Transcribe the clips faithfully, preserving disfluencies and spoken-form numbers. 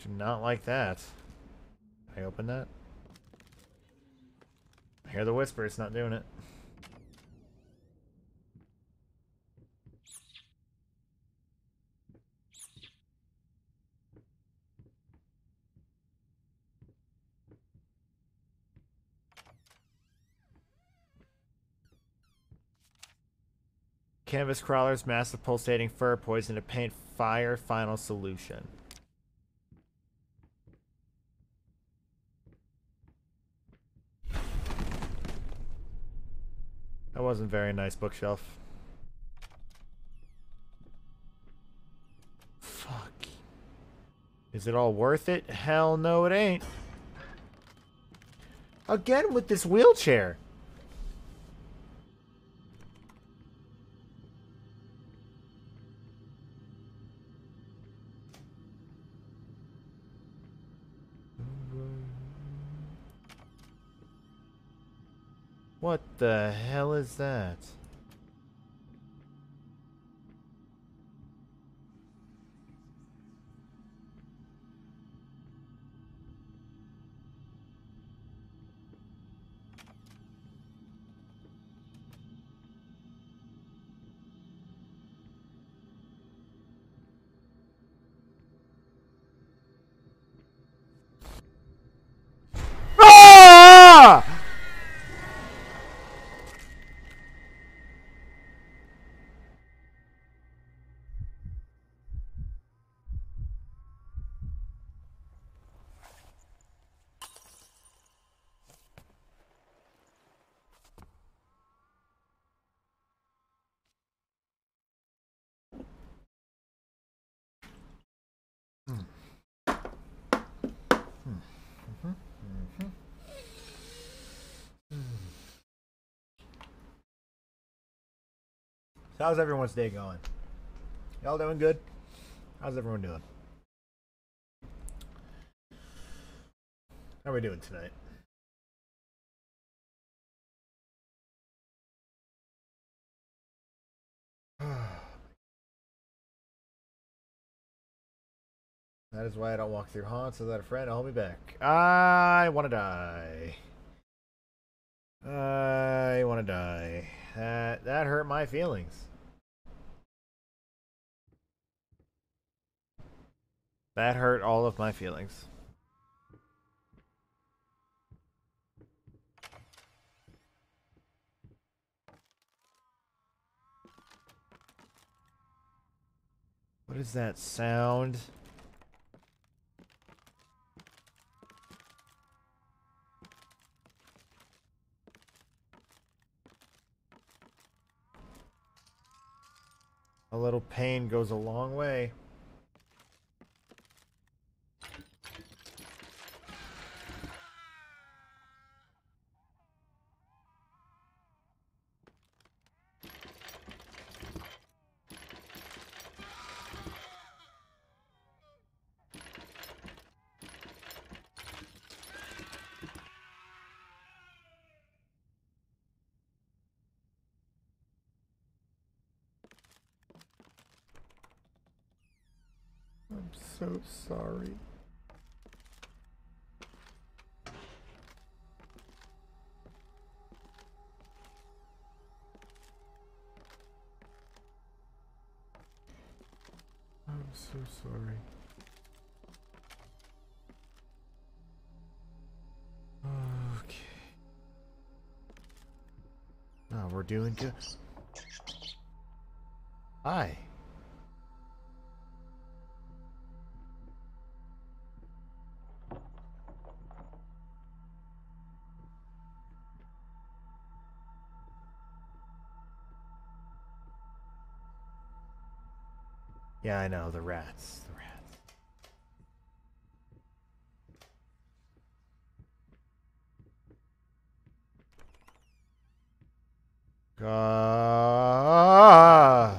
Do not like that. Can I open that? I hear the whisper, it's not doing it. Canvas crawlers, massive pulsating fur, poison to paint, fire, final solution. That wasn't very nice bookshelf. Fuck. Is it all worth it? Hell no, it ain't. Again with this wheelchair. What the hell is that? Ah! How's everyone's day going? Y'all doing good? How's everyone doing? How are we doing tonight? That is why I don't walk through haunts without a friend to hold me back. I want to die. I want to die. That that hurt my feelings. That hurt all of my feelings. What is that sound? A little pain goes a long way. I'm so sorry. I'm so sorry. Okay. Oh, we're doing good. Hi. Yeah, I know, the rats. The rats. Ah!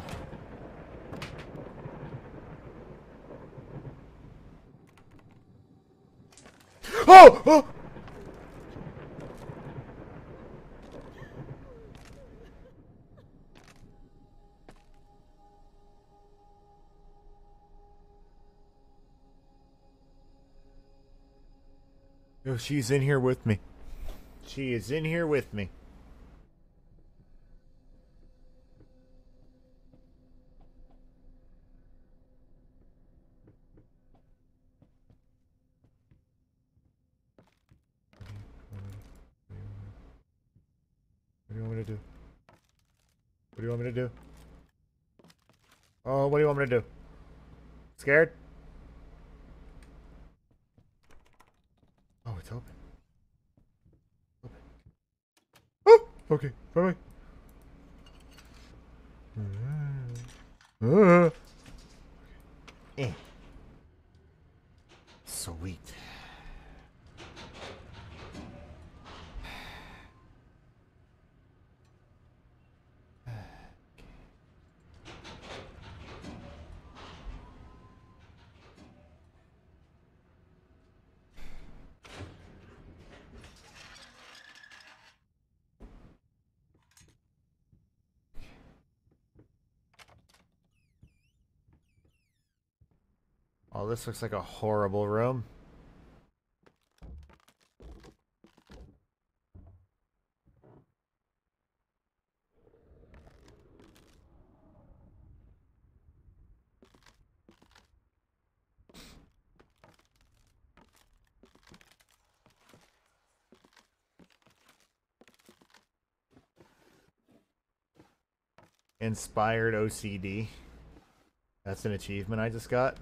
Oh! Oh! Oh, she's in here with me. She is in here with me. What do you want me to do? What do you want me to do? Oh, what do you want me to do? Scared? Oh, it's open. Open. Oh! Okay, bye bye. Uh, eh. Sweet. Oh, this looks like a horrible room. Inspired O C D. That's an achievement I just got.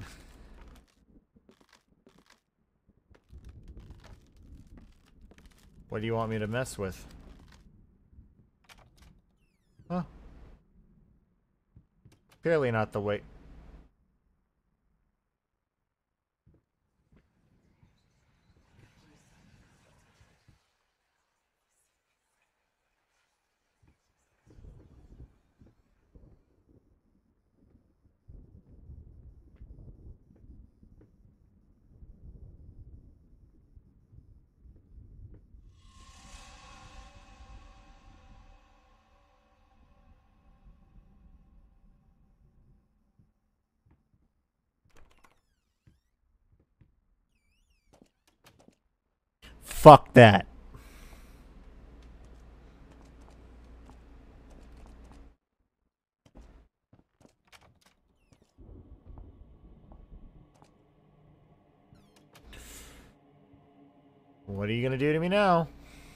What do you want me to mess with? Huh. Clearly not the way. Fuck that. What are you gonna do to me now?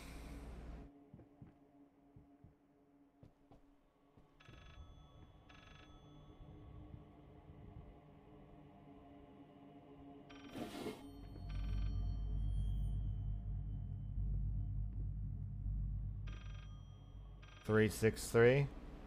Three six three.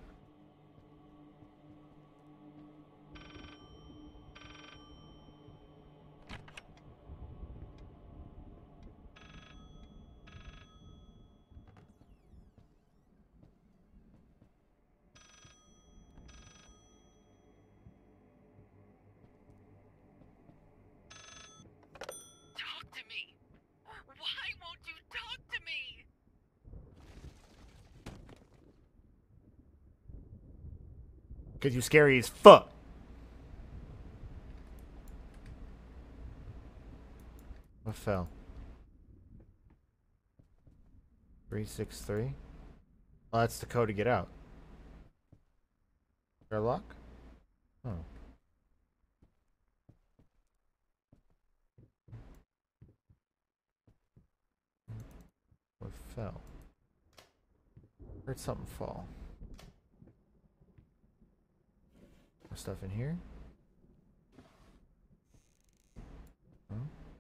Talk to me. Why won't you talk to me? Cause you scary as fuck. What fell? Three six three. Oh, that's the code to get out. Is there a lock? Oh. What fell? Heard something fall. More stuff in here? Huh?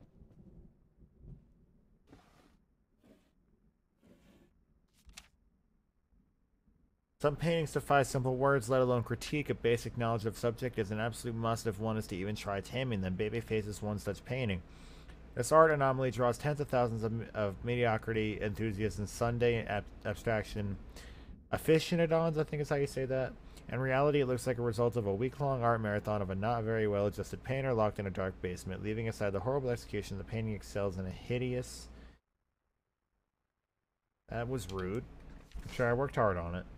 Some paintings defy simple words, let alone critique. A basic knowledge of subject is an absolute must if one is to even try taming them. Babyface is one such painting. This art anomaly draws tens of thousands of, of mediocrity enthusiasts and Sunday ab abstraction aficionados, I think is how you say that. In reality, it looks like a result of a week-long art marathon of a not very well-adjusted painter locked in a dark basement. Leaving aside the horrible execution, the painting excels in a hideous... That was rude. I'm sure I worked hard on it.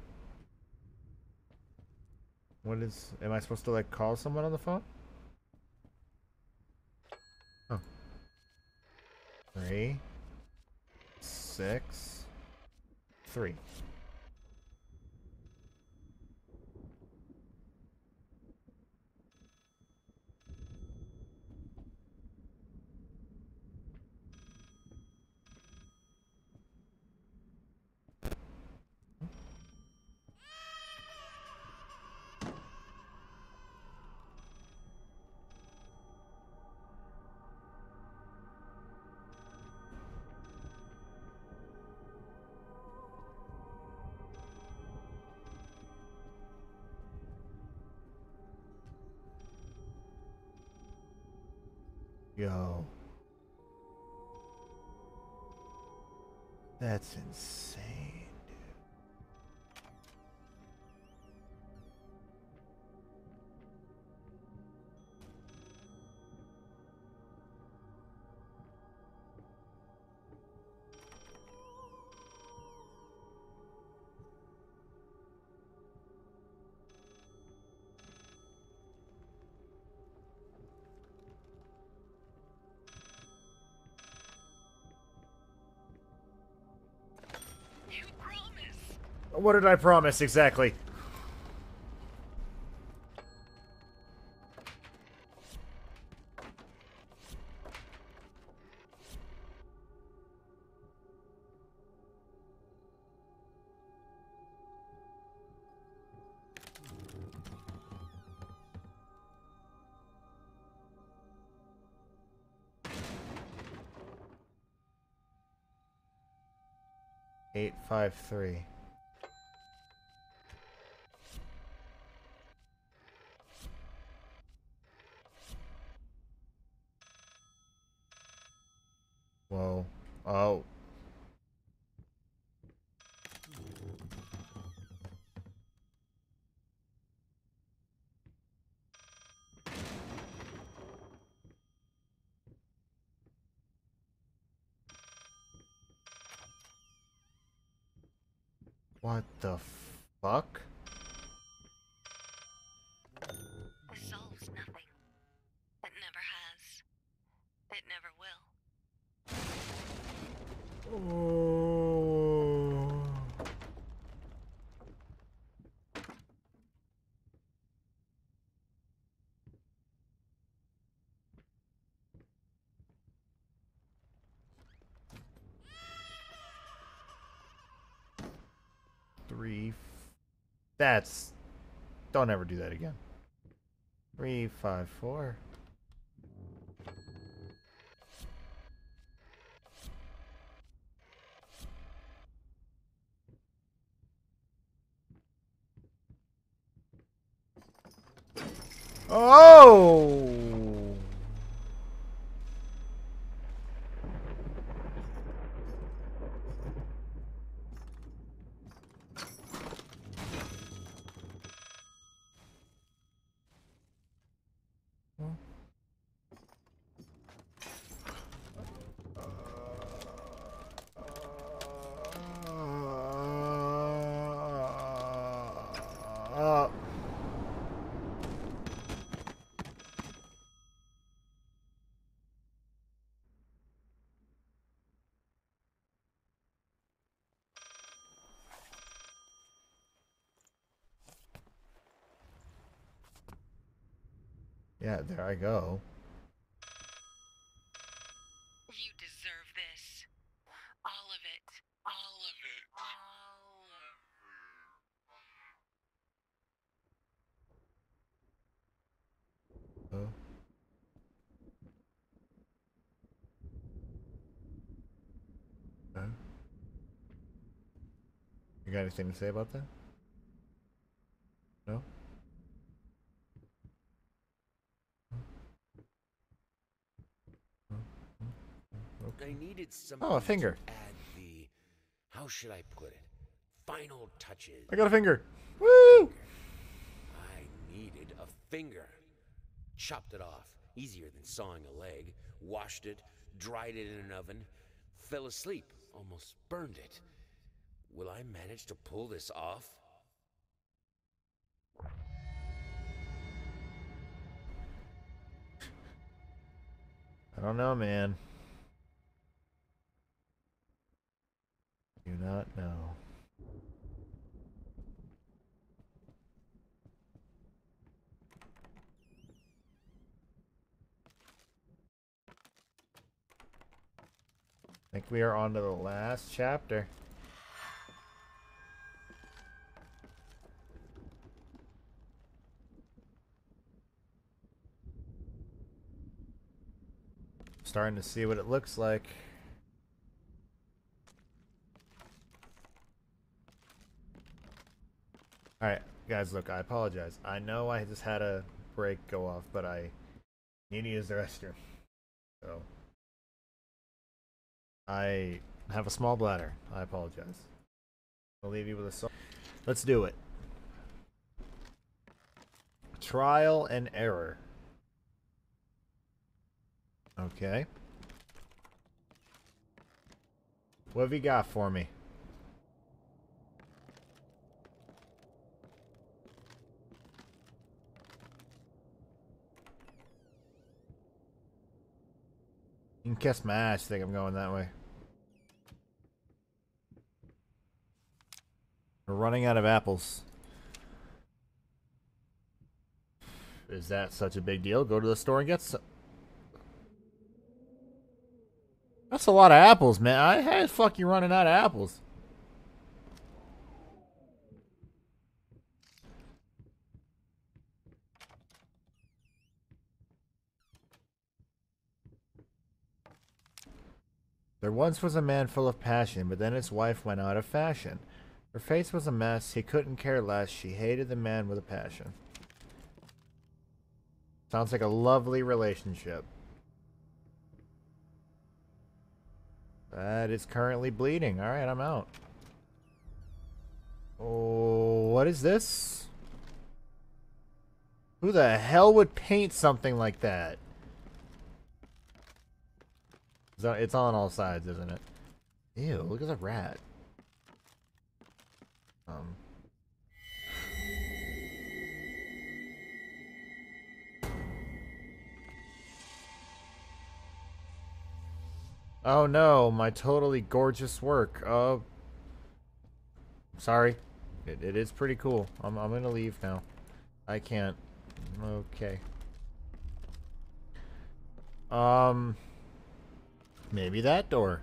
What is... Am I supposed to, like, call someone on the phone? Oh. Three. six, three. Yo. That's insane, dude. You promise. What did I promise exactly? Eight five three. Whoa. Oh. What the fuck? This solves nothing. It never has. It never will. Oh. Three. f- That's. Don't ever do that again. Three, five, four. Oh! Uh, yeah, there I go. You deserve this. All of it. All of it. All of Oh. Uh, you got anything to say about that? No? Okay. I needed something Oh, a finger. to add the, how should I put it, final touches. I got a finger. Woo! I needed a finger. Chopped it off, easier than sawing a leg. Washed it, dried it in an oven. Fell asleep, almost burned it. Will I manage to pull this off? I don't know, man. Do not know. I think we are on to the last chapter. Starting to see what it looks like. Alright, guys, look, I apologize. I know I just had a break go off, but I need to use the restroom. So, I have a small bladder. I apologize. I'll leave you with a song. Let's do it. Trial and error. Okay. What have you got for me? You can kiss my ass. Think I'm going that way. We're running out of apples. Is that such a big deal? Go to the store and get some. That's a lot of apples, man. I how the fuck you running out of apples? There once was a man full of passion, but then his wife went out of fashion. Her face was a mess. He couldn't care less. She hated the man with a passion. Sounds like a lovely relationship. That is currently bleeding. Alright, I'm out. Oh, what is this? Who the hell would paint something like that? It's on all sides, isn't it? Ew, look at the rat. Um. Oh no, my totally gorgeous work. Uh, sorry. It, it is pretty cool. I'm, I'm gonna leave now. I can't. Okay. Um... Maybe that door.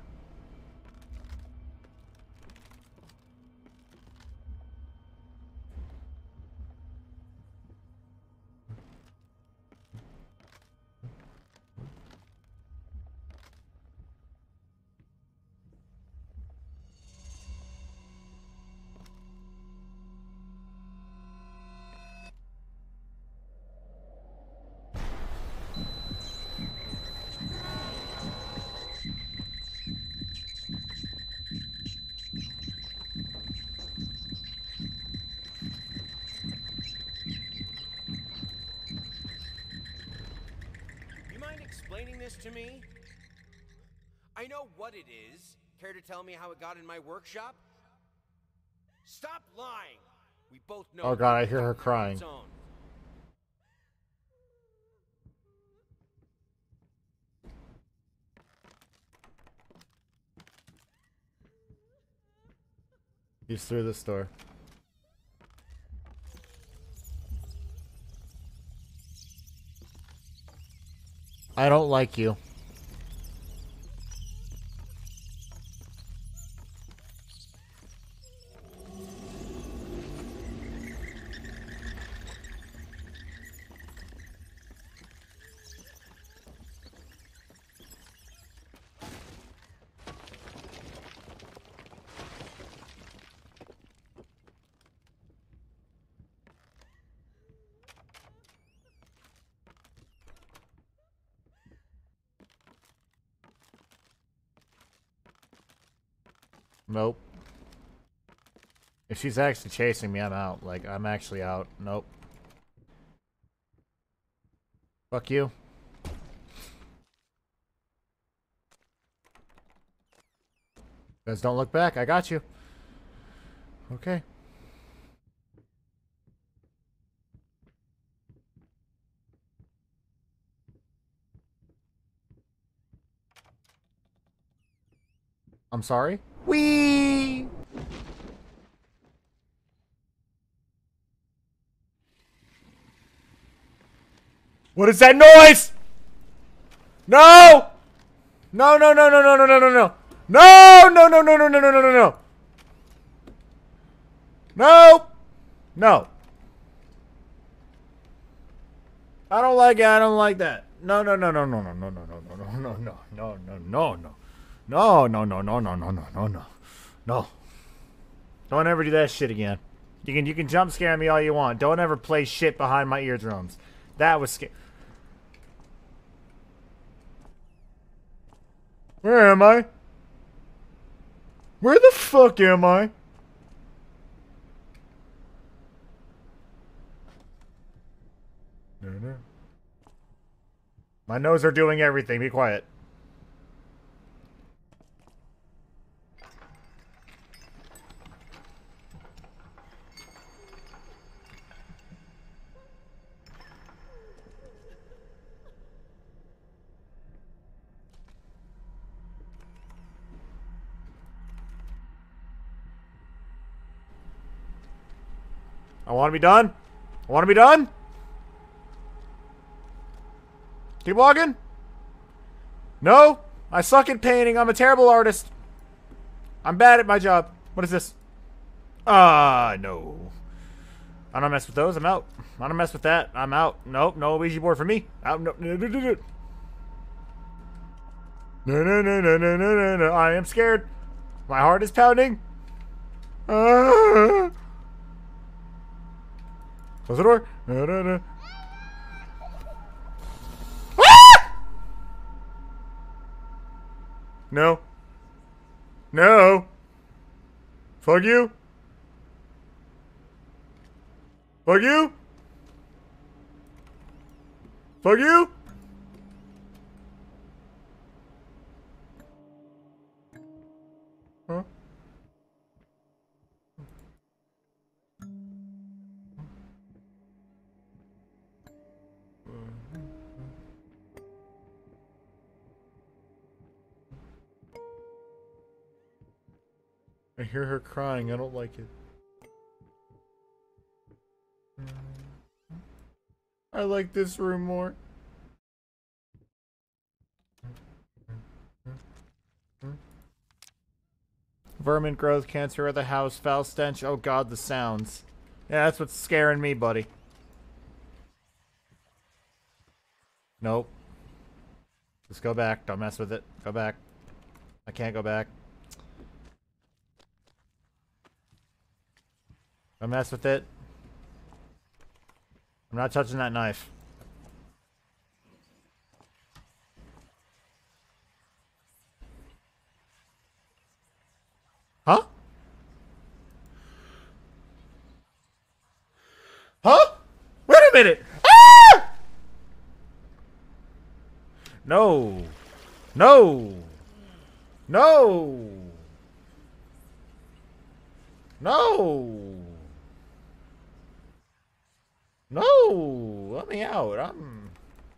Explaining this to me? I know what it is. Care to tell me how it got in my workshop? Stop lying! We both know. Oh god, I hear her crying. He's through this door. I don't like you. Nope. If she's actually chasing me, I'm out. Like, I'm actually out. Nope. Fuck you. Guys, don't look back. I got you. Okay. I'm sorry? Whee! What is that noise? No! No, no, no, no, no, no, no, no, no. No, no, no, no, no, no, no, no, no, no. No. No. I don't like it. I don't like that. No, no, no, no, no, no, no, no, no, no, no, no, no, no, no, no, no. No, no, no, no, no, no, no, no, no. No. Don't ever do that shit again. You can you can jump scare me all you want. Don't ever play shit behind my eardrums. That was scary. Where am I? Where the fuck am I? No, no. My nose are doing everything. Be quiet. I want to be done. I want to be done. Keep walking. No, I suck at painting. I'm a terrible artist. I'm bad at my job. What is this? Ah, uh, no. I don't mess with those. I'm out. I don't mess with that. I'm out. Nope, no Ouija board for me. Out. No, no, no, no, no. No, no, no, no, no, no, no, no. I am scared. My heart is pounding. Ah. Close the door. No, no, no. Ah! No. No. Fuck you. Fuck you. Fuck you. Huh? I hear her crying. I don't like it. I like this room more. Vermin growth, cancer of the house, foul stench. Oh god, the sounds. Yeah, that's what's scaring me, buddy. Nope. Just go back. Don't mess with it. Go back. I can't go back. Don't mess with it. I'm not touching that knife. Huh? Huh? Wait a minute! Ah! No. No. No. No. No. Let me out. I'm...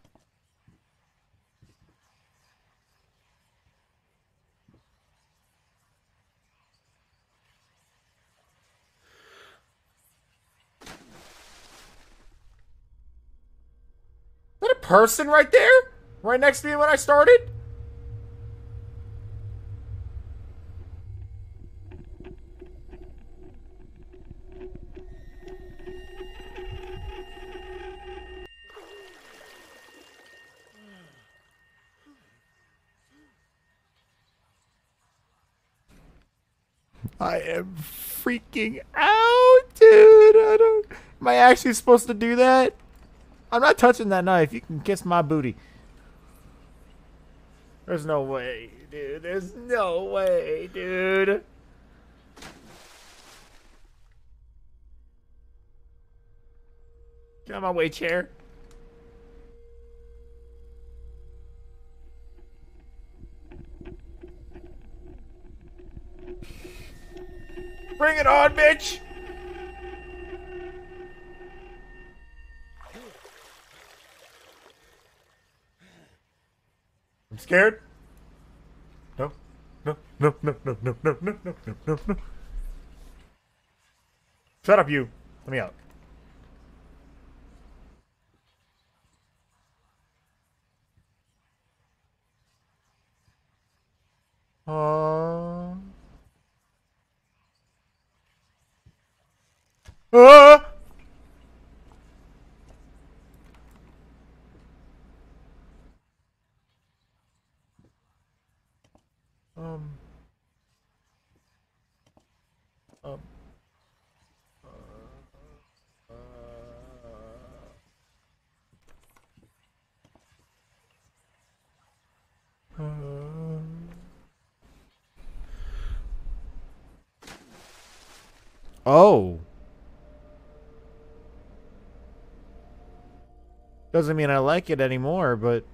Is that a person right there? Right next to me when I started? I am freaking out, dude. I don't... Am I actually supposed to do that? I'm not touching that knife. You can kiss my booty. There's no way, dude. There's no way, dude. Get out of my way, chair. Bring it on, bitch! I'm scared. No, no, no, no, no, no, no, no, no, no, no, no. Shut up, you. Let me out. Uh, ah! Um. Um. Uh, oh. Doesn't mean I like it anymore, but.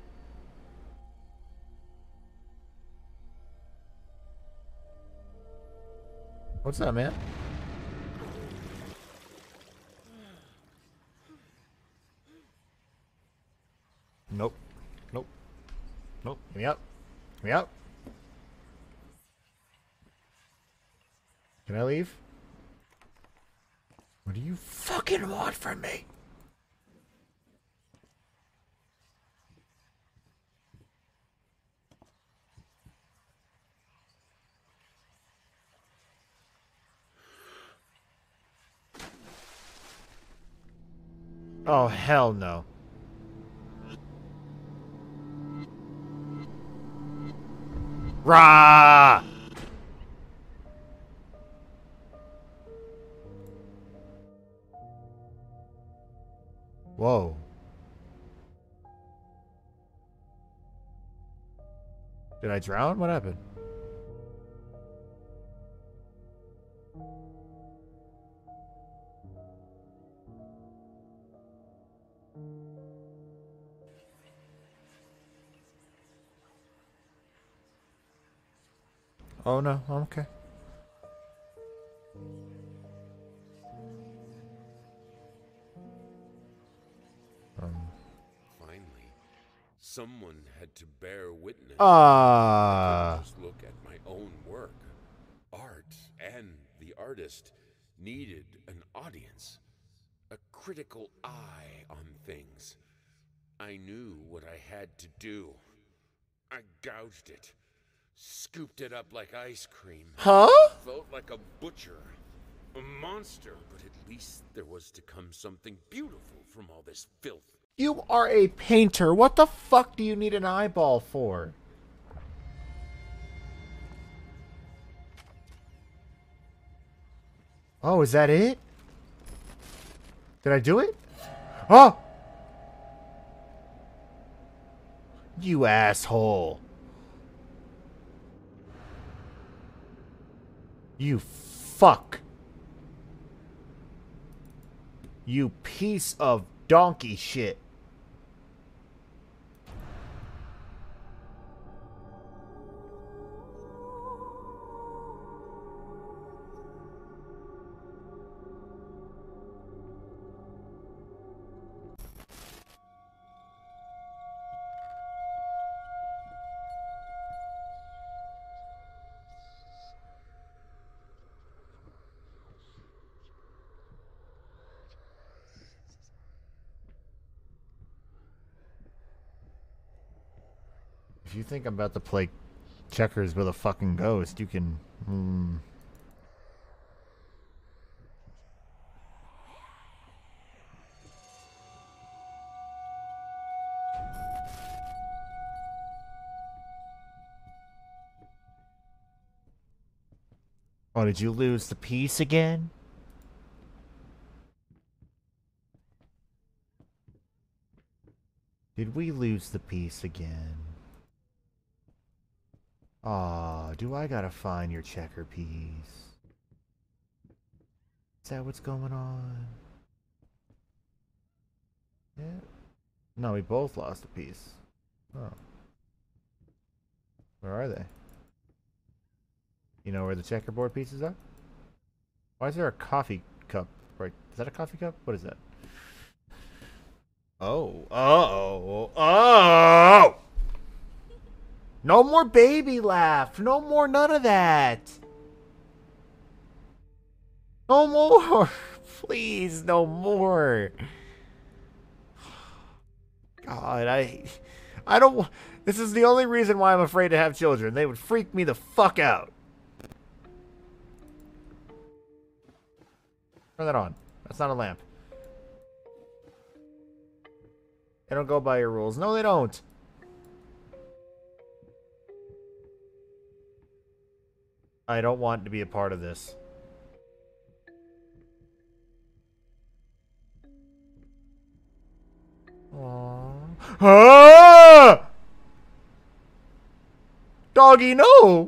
What's that, man? Nope. Nope. Nope. Get me up. Get me up. Can I leave? What do you fucking want from me? Oh, hell no. Rah! Whoa. Did I drown? What happened? Oh no, I'm okay. Um. Finally, someone had to bear witness. Ah. I could just look at my own work. Art and the artist needed an audience, a critical eye on things. I knew what I had to do. I gouged it, scooped it up like ice cream. Huh? Felt like a butcher, a monster, but at least there was to come something beautiful from all this filth. You are a painter. What the fuck do you need an eyeball for? Oh, is that it? Did I do it? Oh! You asshole. You fuck. You piece of donkey shit. If you think I'm about to play checkers with a fucking ghost, you can... Hmm. Oh, did you lose the piece again? Did we lose the piece again? Aw, do I gotta find your checker piece? Is that what's going on? Yeah. No, we both lost a piece. Oh. Where are they? You know where the checkerboard pieces are? Why is there a coffee cup? Right? Is that a coffee cup? What is that? Oh. Oh. Oh! No more baby laugh. No more none of that. No more. Please, no more. God, I I don't. This is the only reason why I'm afraid to have children. They would freak me the fuck out. Turn that on. That's not a lamp. They don't go by your rules. No, they don't. I don't want to be a part of this. Aww. Ah! Doggy, no!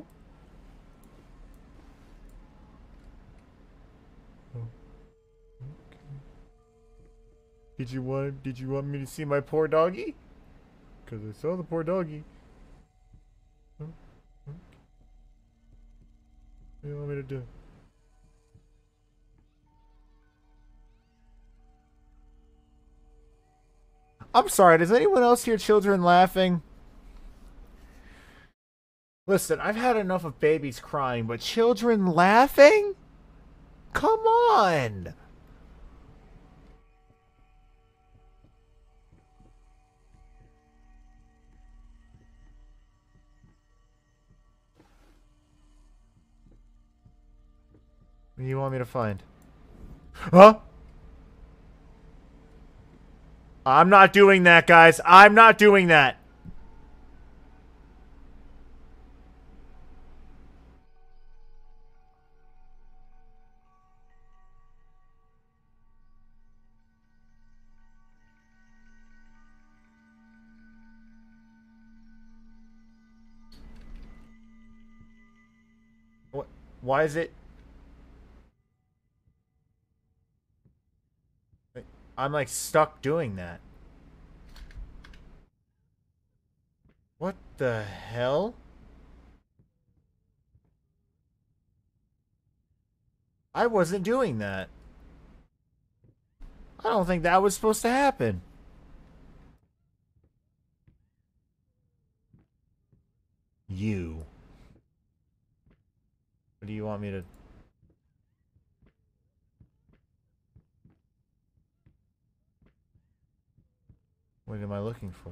Did you want did you want me to see my poor doggy? Cause I saw the poor doggy. What do you want me to do? I'm sorry, does anyone else hear children laughing? Listen, I've had enough of babies crying, but children laughing? Come on! What do you want me to find? Huh? I'm not doing that, guys. I'm not doing that. What? Why is it? I'm like stuck doing that. What the hell? I wasn't doing that. I don't think that was supposed to happen. You. What do you want me to... What am I looking for?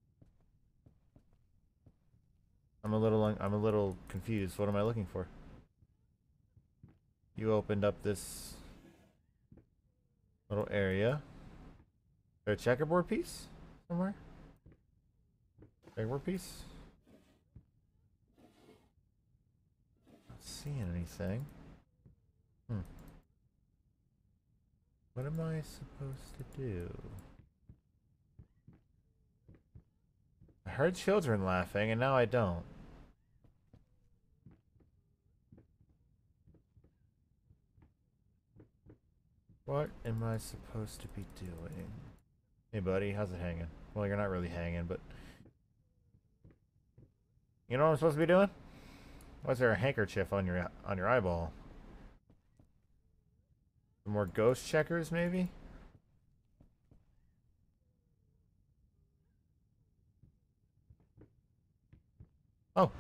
I'm a little I'm a little confused. What am I looking for? You opened up this little area. Is there a checkerboard piece somewhere? Checkerboard piece? Not seeing anything. Hmm. What am I supposed to do? I heard children laughing, and now I don't. What am I supposed to be doing? Hey, buddy, how's it hanging? Well, you're not really hanging, but... You know what I'm supposed to be doing? Why is there a handkerchief on your on your eyeball? Some more ghost checkers, maybe? Oh.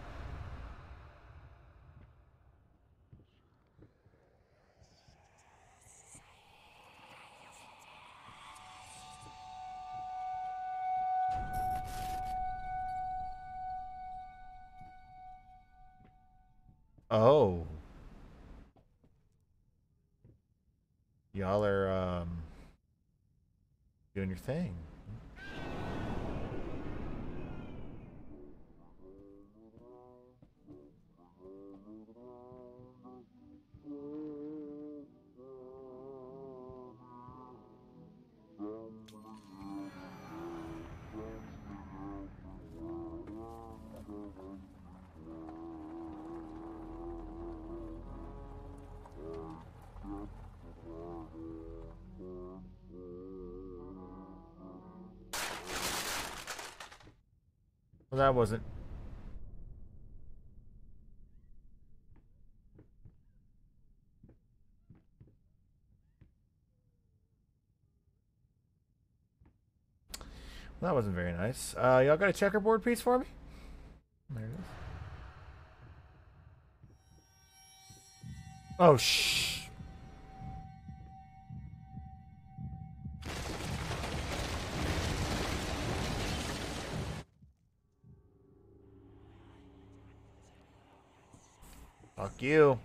Oh. Y'all are, um, doing your thing. Well, that wasn't... That wasn't very nice. Uh, y'all got a checkerboard piece for me? There it is. Oh, shh. Fuck you.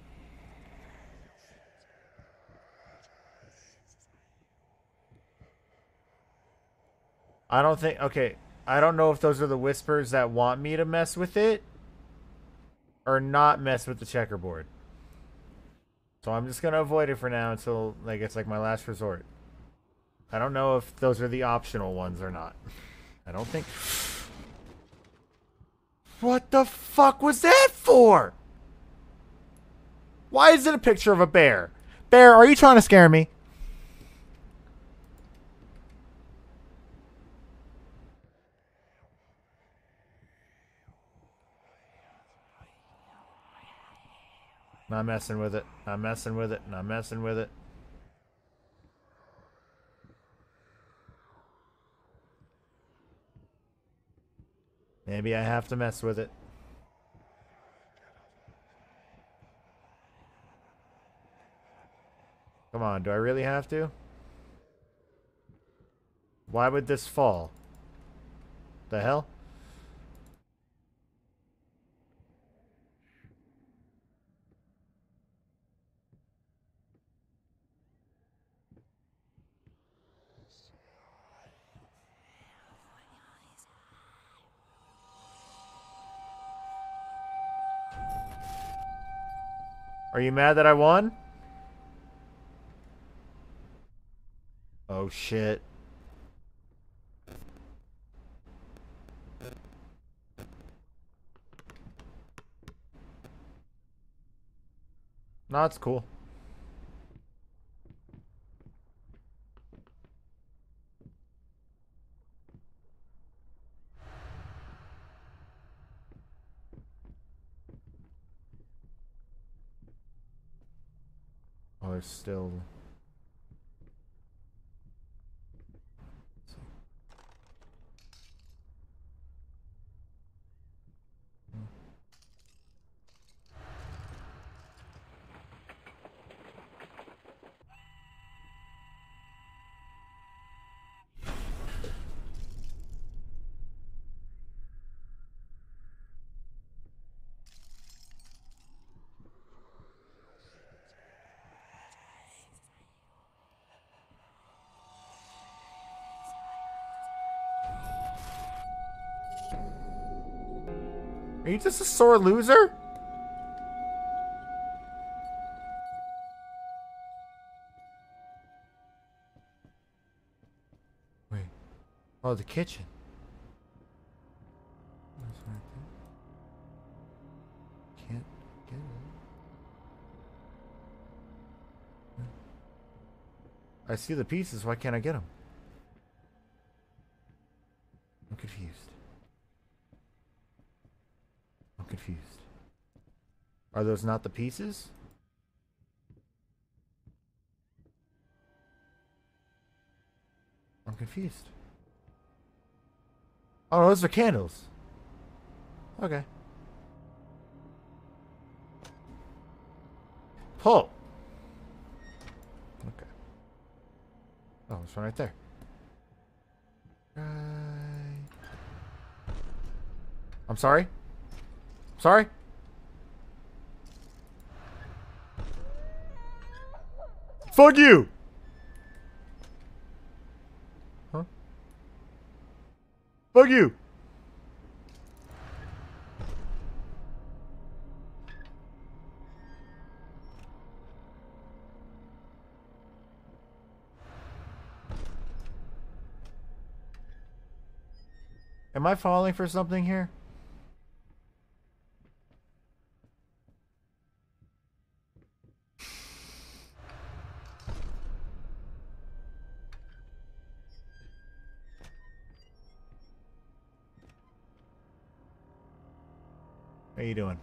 I don't think... Okay, I don't know if those are the whispers that want me to mess with it or not mess with the checkerboard. So I'm just going to avoid it for now until, like, it's like my last resort. I don't know if those are the optional ones or not. I don't think... What the fuck was that for? Why is it a picture of a bear? Bear, are you trying to scare me? Not messing with it. Not messing with it. Not messing with it. Maybe I have to mess with it. Come on, do I really have to? Why would this fall? The hell? Are you mad that I won? Oh shit. No, it's cool. Oh, there's still... Are you just a sore loser? Wait. Oh, the kitchen. That's right there. Can't get it. I see the pieces. Why can't I get them? I'm confused. I'm confused. Are those not the pieces? I'm confused. Oh, those are candles. Okay. Pull. Okay. Oh, it's one right there. Right. I'm sorry? Sorry? Fuck you! Huh? Fuck you! Am I falling for something here? How you doing?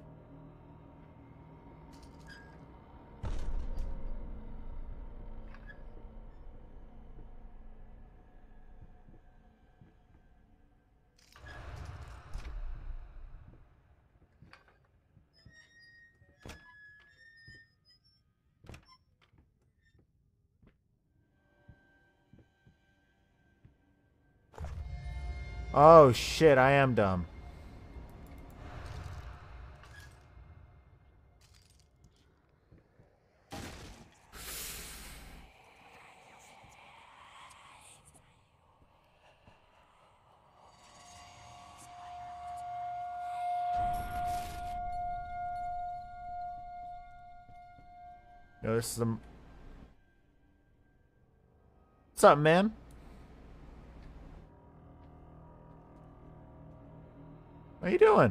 Oh shit, I am dumb. Yo, this is a... What's up, man? What are you doing?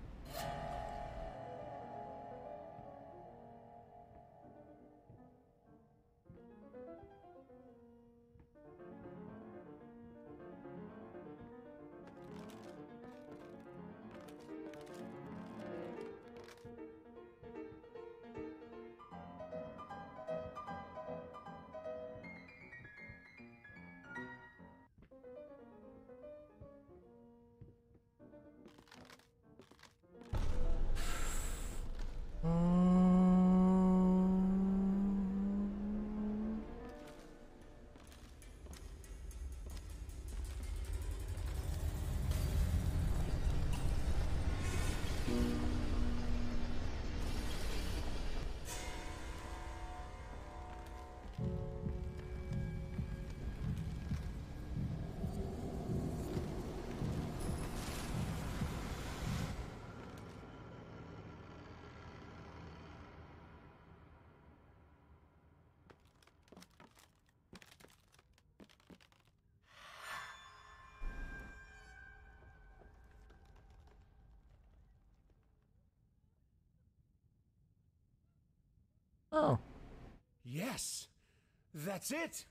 Oh. Yes, that's it.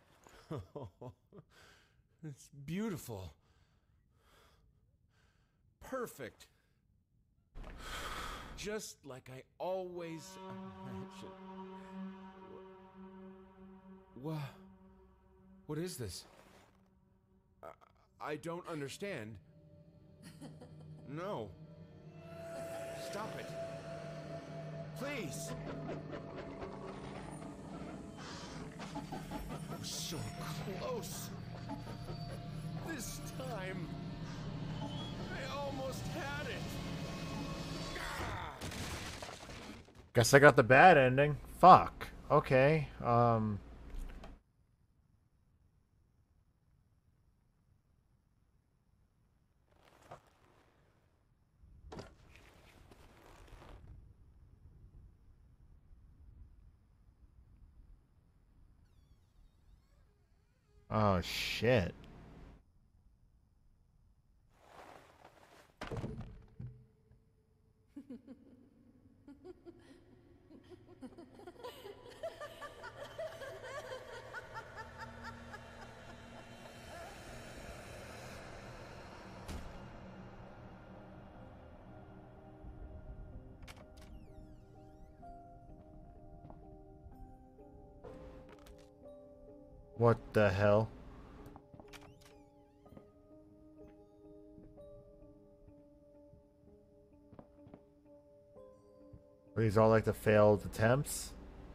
It's beautiful. Perfect. Just like I always imagined. What? What is this? I, I don't understand. No. Stop it. Please. I was so close. This time, I almost had it. Guess I got the bad ending. Fuck. Okay. Um. Oh shit. What the hell? Are these all like the failed attempts?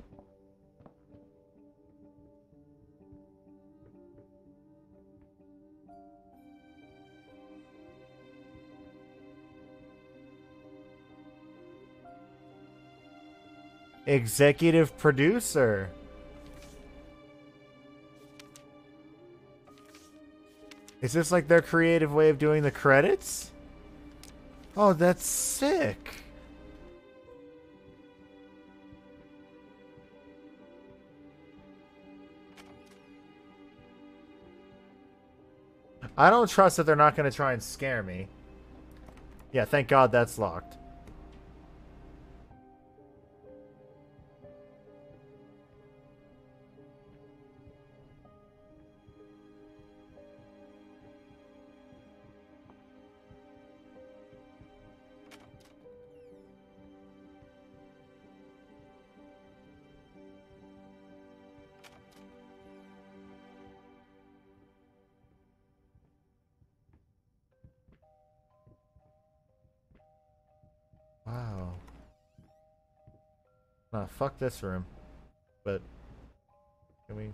Executive producer. Is this like their creative way of doing the credits? Oh, that's sick. I don't trust that they're not going to try and scare me. Yeah, thank God that's locked. Wow. Nah, fuck this room. But can we?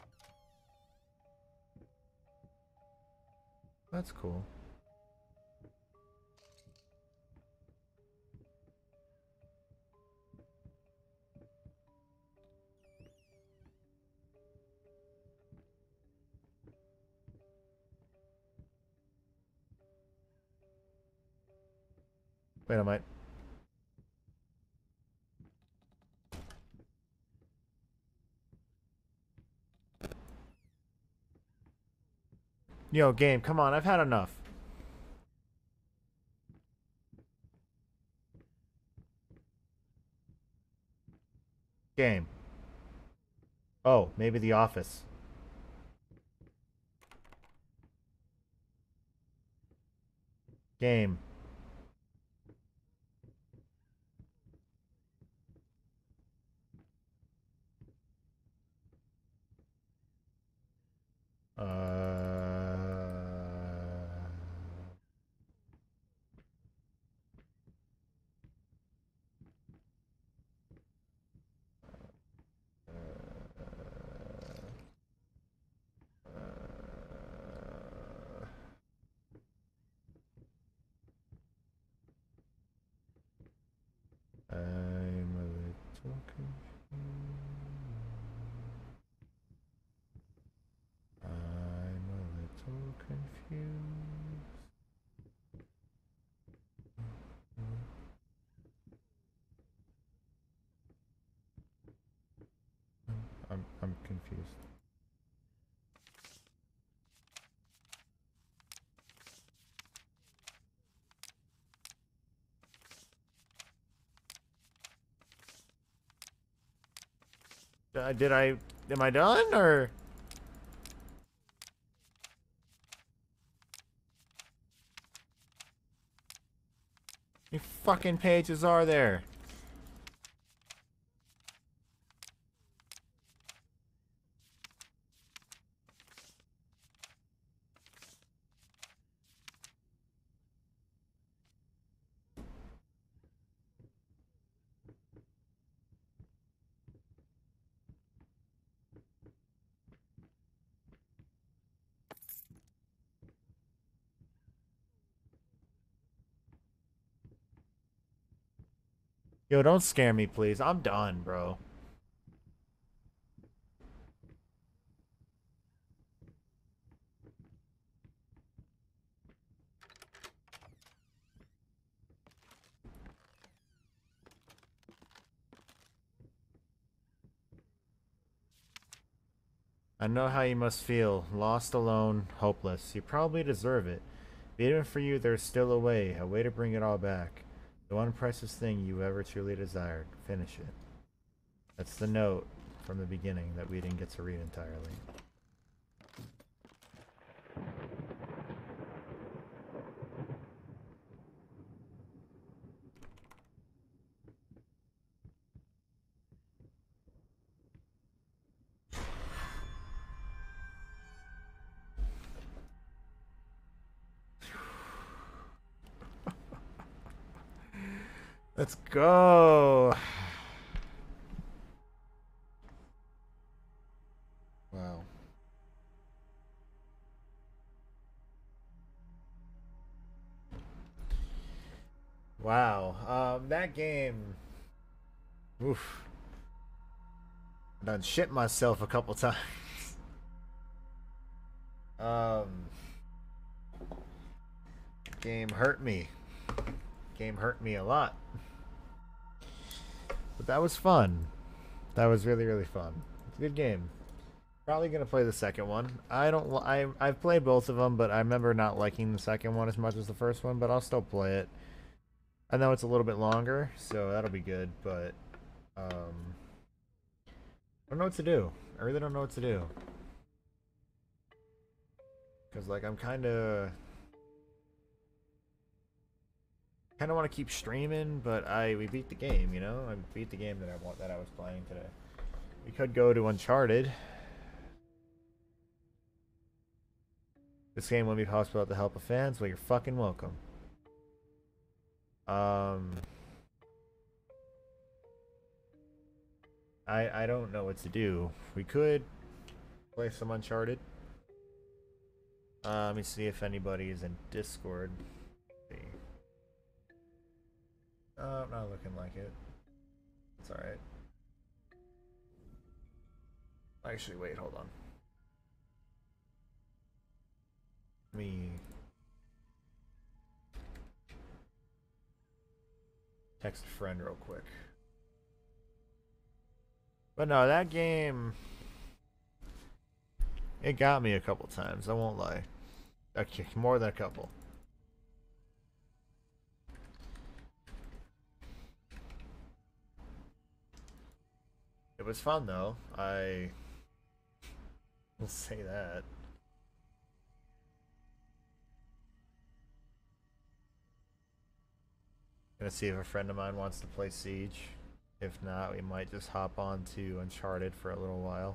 That's cool. Wait, I might. Yo, game, come on, I've had enough. Game. Oh, maybe The Office. Game. Uh... I'm a little confused. I'm a little confused. I'm I'm confused. Uh, did I? Am I done or? How many fucking pages are there? Yo, don't scare me, please. I'm done, bro. I know how you must feel. Lost, alone, hopeless. You probably deserve it. But even for you, there's still a way. A way to bring it all back. The one precious thing you ever truly desired. Finish it. That's the note from the beginning that we didn't get to read entirely. Let's go. Wow. Wow. Um, that game. Oof. I done shit myself a couple times. um. Game hurt me. Game hurt me a lot. But that was fun. That was really, really fun. It's a good game. Probably gonna play the second one. I don't. I I've played both of them, but I remember not liking the second one as much as the first one. But I'll still play it. I know it's a little bit longer, so that'll be good. But um, I don't know what to do. I really don't know what to do. Cause like I'm kind of, kind of want to keep streaming, but I we beat the game. You know, I beat the game that I want that I was playing today. We could go to Uncharted. This game wouldn't be possible without the help of fans. Well, you're fucking welcome. Um, I I don't know what to do. We could play some Uncharted. Uh, let me see if anybody is in Discord. Let's see. Uh, not looking like it. It's alright. Actually, wait, hold on. Let me text a friend real quick. But no, that game, it got me a couple times, I won't lie. Okay, more than a couple. It was fun though. I will say that. Gonna see if a friend of mine wants to play Siege. If not, we might just hop on to Uncharted for a little while.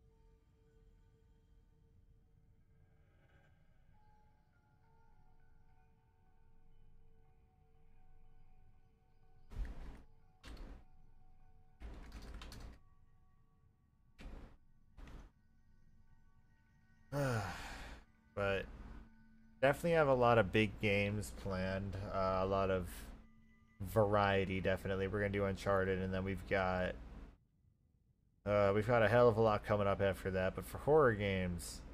But definitely have a lot of big games planned. Uh, a lot of variety, definitely. We're gonna do Uncharted, and then we've got uh, we've got a hell of a lot coming up after that. But for horror games,